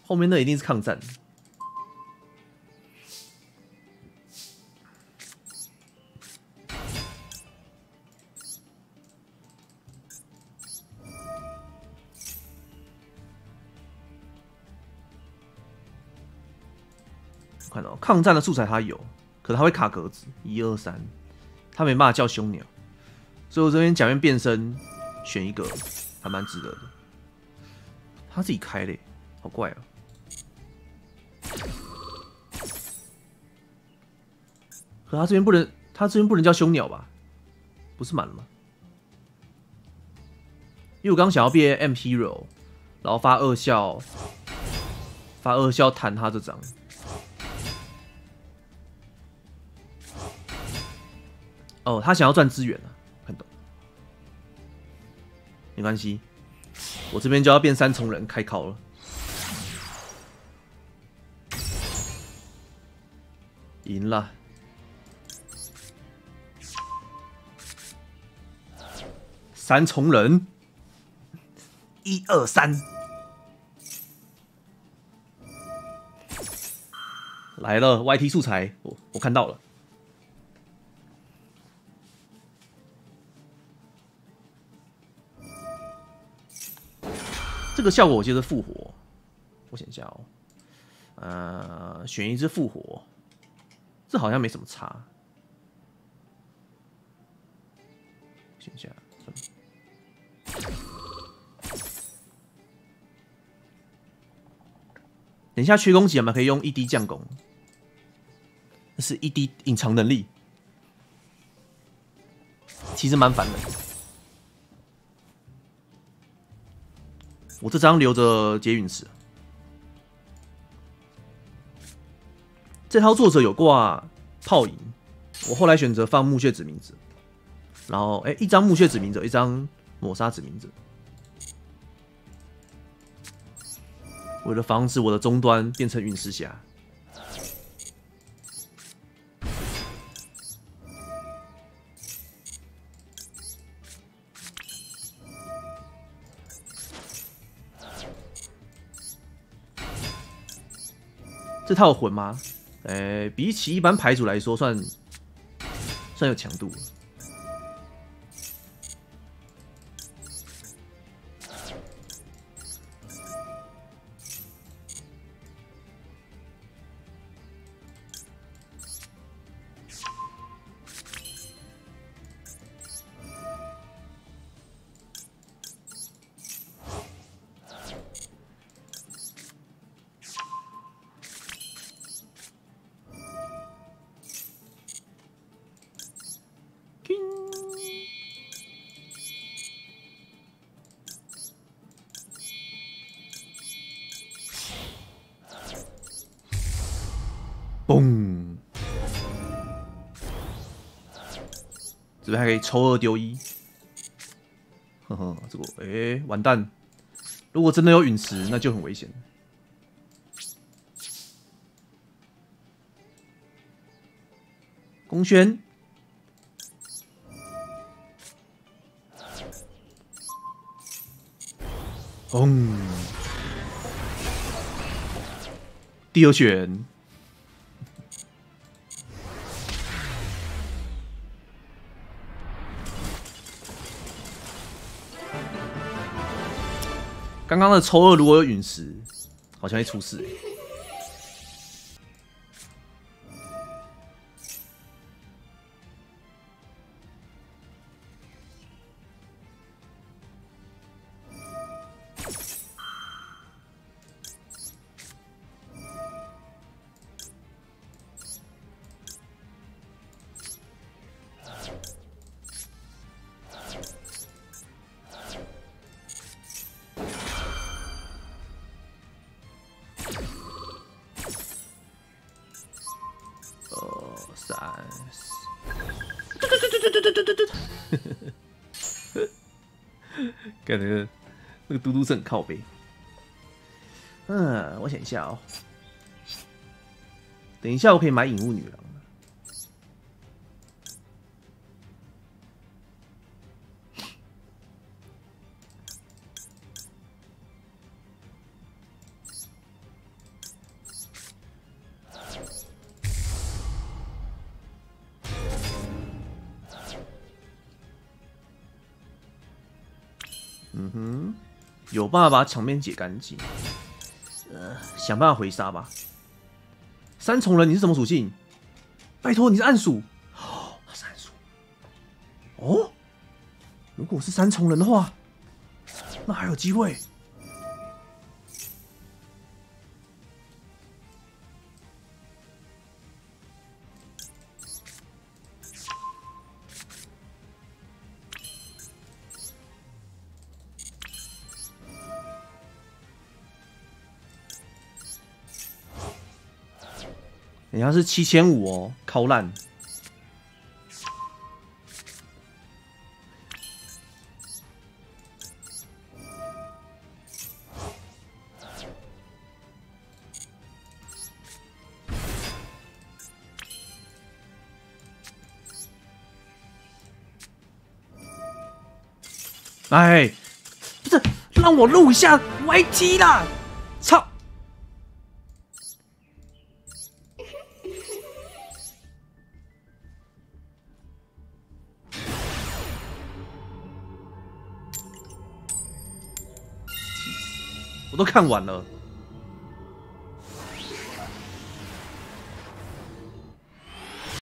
后面那一定是抗战。看到抗战的素材它有，可是它会卡格子1、2、3，它没办法叫凶鸟，所以我这边假面变身选一个还蛮值得的。他自己开嘞，好怪哦、可他这边不能，他这边不能叫凶鸟吧？不是满了吗？因为我刚想要变 M Hero， 然后发2效弹他这张。哦，他想要赚资源啊，看懂？没关系，我这边就要变3重人开考了。赢了，3重人，1、2、3，来了 YT 素材，我看到了。这个效果我记得复活，我想一下哦，选一只复活，这好像没什么差。选一下，等一下缺攻击我们可以用1滴降攻，这是1滴隐藏能力，其实蛮烦的。我这张留着接陨石。这套作者有挂炮影，我后来选择放墓穴指明者，然后一张墓穴指明者，一张抹杀指明者，为了防止我的终端变成陨石侠。这套有魂吗？比起一般牌组来说，算有强度。嘣！这边还可以抽2丢1，呵呵，这个完蛋！如果真的有陨石，那就很危险。公轩，轰！第2选。刚刚的抽2如果有陨石，好像会出事。感觉那个嘟嘟是很靠背。我想一下哦，等一下我可以买影雾女郎。 有办法把场面解干净。想办法回杀吧。三重人，你是什么属性？拜托，你是暗属。哦，他是暗属。哦，如果是三重人的话，那还有机会。人家是7500哦，靠烂。哎，不是，让我录一下 YT 啦！操！我都看完了。